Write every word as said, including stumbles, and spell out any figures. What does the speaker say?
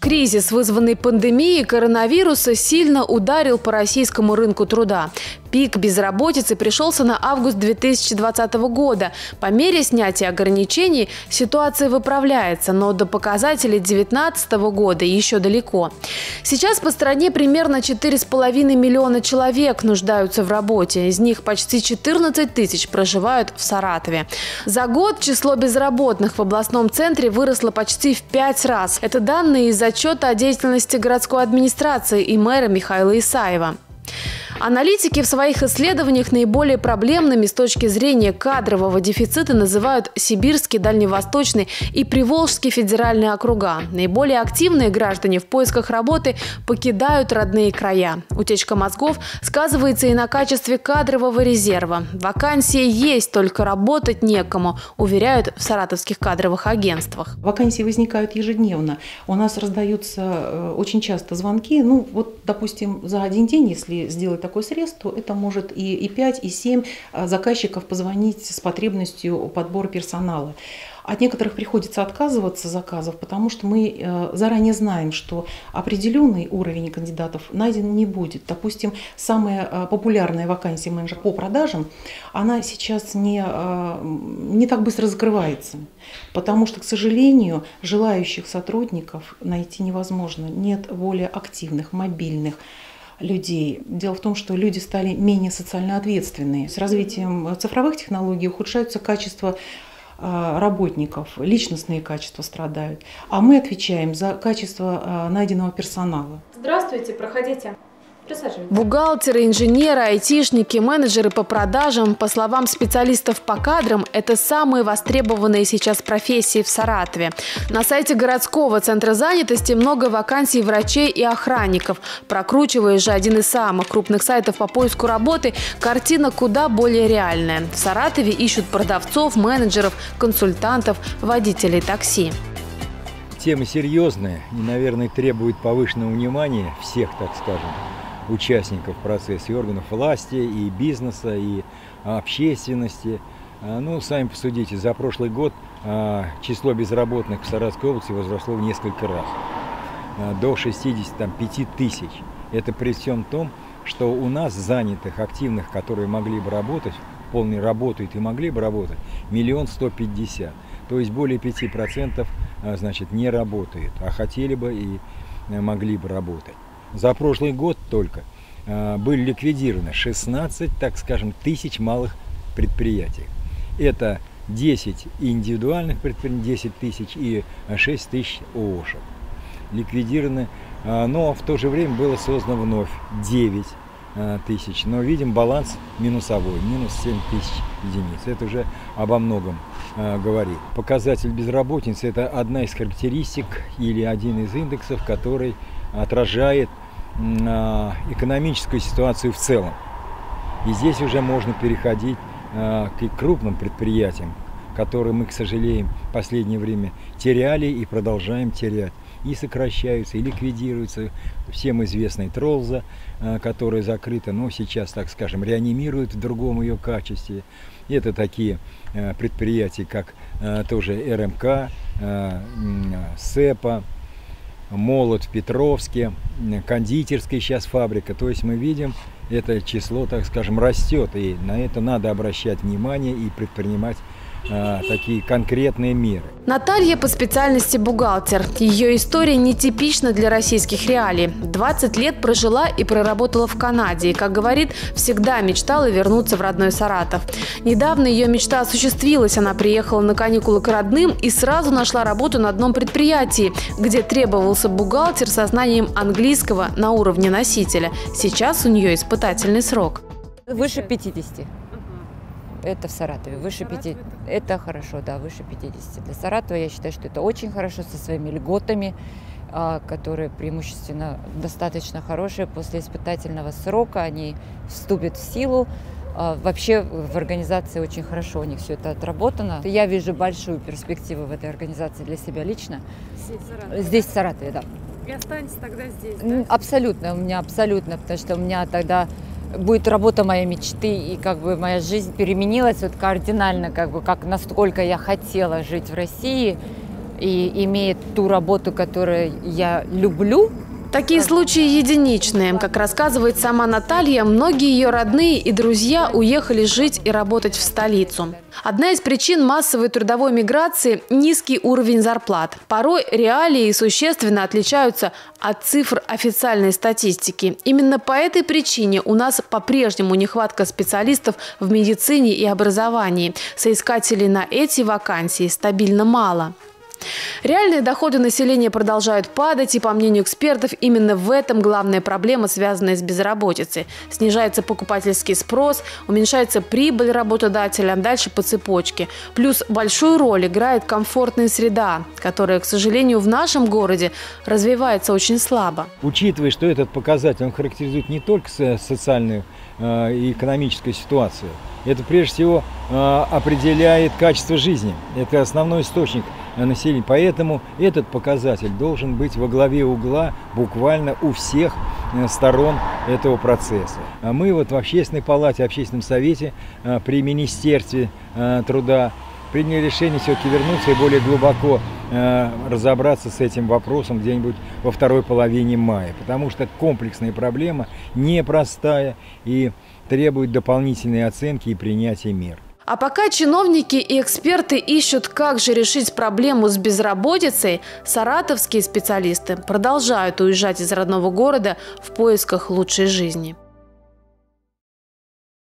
Кризис, вызванный пандемией коронавируса, сильно ударил по российскому рынку труда. Пик безработицы пришелся на август две тысячи двадцатого года. По мере снятия ограничений ситуация выправляется, но до показателей две тысячи девятнадцатого года еще далеко. Сейчас по стране примерно четыре с половиной миллиона человек нуждаются в работе. Из них почти четырнадцать тысяч проживают в Саратове. За год число безработных в областном центре выросло почти в пять раз. Это данные из отчета о деятельности городской администрации и мэра Михаила Исаева. Аналитики в своих исследованиях наиболее проблемными с точки зрения кадрового дефицита называют Сибирский, Дальневосточный и Приволжский федеральные округа. Наиболее активные граждане в поисках работы покидают родные края. Утечка мозгов сказывается и на качестве кадрового резерва. Вакансии есть, только работать некому, уверяют в саратовских кадровых агентствах. Вакансии возникают ежедневно. У нас раздаются очень часто звонки. Ну, вот, допустим, за один день, если сделать такой срез, то это может и, и пять, и семь заказчиков позвонить с потребностью подбора персонала. От некоторых приходится отказываться заказов, потому что мы заранее знаем, что определенный уровень кандидатов найден не будет. Допустим, самая популярная вакансия менеджера по продажам, она сейчас не, не так быстро закрывается, потому что, к сожалению, желающих сотрудников найти невозможно. Нет более активных, мобильных людей. Дело в том, что люди стали менее социально ответственные. С развитием цифровых технологий ухудшается качество работников, личностные качества страдают. А мы отвечаем за качество найденного персонала. Здравствуйте, проходите. Бухгалтеры, инженеры, айтишники, менеджеры по продажам, по словам специалистов по кадрам, это самые востребованные сейчас профессии в Саратове. На сайте городского центра занятости много вакансий врачей и охранников. Прокручивая же один из самых крупных сайтов по поиску работы, картина куда более реальная. В Саратове ищут продавцов, менеджеров, консультантов, водителей такси. Тема серьезная и, наверное, требует повышенного внимания всех, так скажем, участников процесса, и органов власти, и бизнеса, и общественности. Ну, сами посудите, за прошлый год число безработных в Саратовской области возросло в несколько раз, до шестидесяти пяти тысяч. Это при всем том, что у нас занятых, активных, которые могли бы работать, полный работают и могли бы работать, миллион сто пятьдесят. То есть более пяти процентов, значит, не работают, а хотели бы и могли бы работать. За прошлый год только э, были ликвидированы шестнадцать, так скажем, тысяч малых предприятий. Это десять индивидуальных предприятий, десять тысяч и шесть тысяч ООшек. Ликвидированы, э, но в то же время было создано вновь девять тысяч. Но видим баланс минусовой, минус семь тысяч единиц. Это уже обо многом э, говорит. Показатель безработицы – это одна из характеристик или один из индексов, который отражает э, экономическую ситуацию в целом. И здесь уже можно переходить э, к крупным предприятиям, которые мы, к сожалению, в последнее время теряли и продолжаем терять. И сокращаются, и ликвидируются. Всем известный Тролза, которая закрыта, но сейчас, так скажем, реанимируют в другом ее качестве. Это такие предприятия, как тоже РМК, СЭПа, Молот в Петровске, кондитерская сейчас фабрика. То есть мы видим, это число, так скажем, растет, и на это надо обращать внимание и предпринимать а, такие конкретные меры. Наталья по специальности бухгалтер. Ее история нетипична для российских реалий. двадцать лет прожила и проработала в Канаде. И, как говорит, всегда мечтала вернуться в родной Саратов. Недавно ее мечта осуществилась. Она приехала на каникулы к родным и сразу нашла работу на одном предприятии, где требовался бухгалтер со знанием английского на уровне носителя. Сейчас у нее испытательный срок. Выше пятидесяти. Это в Саратове, выше пяти. Это хорошо, да, выше пятидесяти. Для Саратова я считаю, что это очень хорошо со своими льготами, которые преимущественно достаточно хорошие. После испытательного срока они вступят в силу. Вообще в организации очень хорошо у них все это отработано. Я вижу большую перспективу в этой организации для себя лично. Здесь, в Саратове, здесь, в Саратове, да. И останетесь тогда здесь, да? Абсолютно, у меня абсолютно, потому что у меня тогда будет работа моей мечты, и как бы моя жизнь переменилась вот кардинально, как бы как насколько я хотела жить в России. и имеет ту работу, которую я люблю. Такие случаи единичные. Как рассказывает сама Наталья, многие ее родные и друзья уехали жить и работать в столицу. Одна из причин массовой трудовой миграции – низкий уровень зарплат. Порой реалии существенно отличаются от цифр официальной статистики. Именно по этой причине у нас по-прежнему нехватка специалистов в медицине и образовании. Соискателей на эти вакансии стабильно мало. Реальные доходы населения продолжают падать, и, по мнению экспертов, именно в этом главная проблема, связанная с безработицей. Снижается покупательский спрос, уменьшается прибыль работодателя, дальше по цепочке. Плюс большую роль играет комфортная среда, которая, к сожалению, в нашем городе развивается очень слабо. Учитывая, что этот показатель он характеризует не только социальную э, и экономическую ситуацию, это прежде всего э, определяет качество жизни. Это основной источник населения. Поэтому этот показатель должен быть во главе угла буквально у всех сторон этого процесса. А мы вот в Общественной палате, Общественном совете при Министерстве труда приняли решение все-таки вернуться и более глубоко разобраться с этим вопросом где-нибудь во второй половине мая. Потому что комплексная проблема непростая и требует дополнительной оценки и принятия мер. А пока чиновники и эксперты ищут, как же решить проблему с безработицей, саратовские специалисты продолжают уезжать из родного города в поисках лучшей жизни.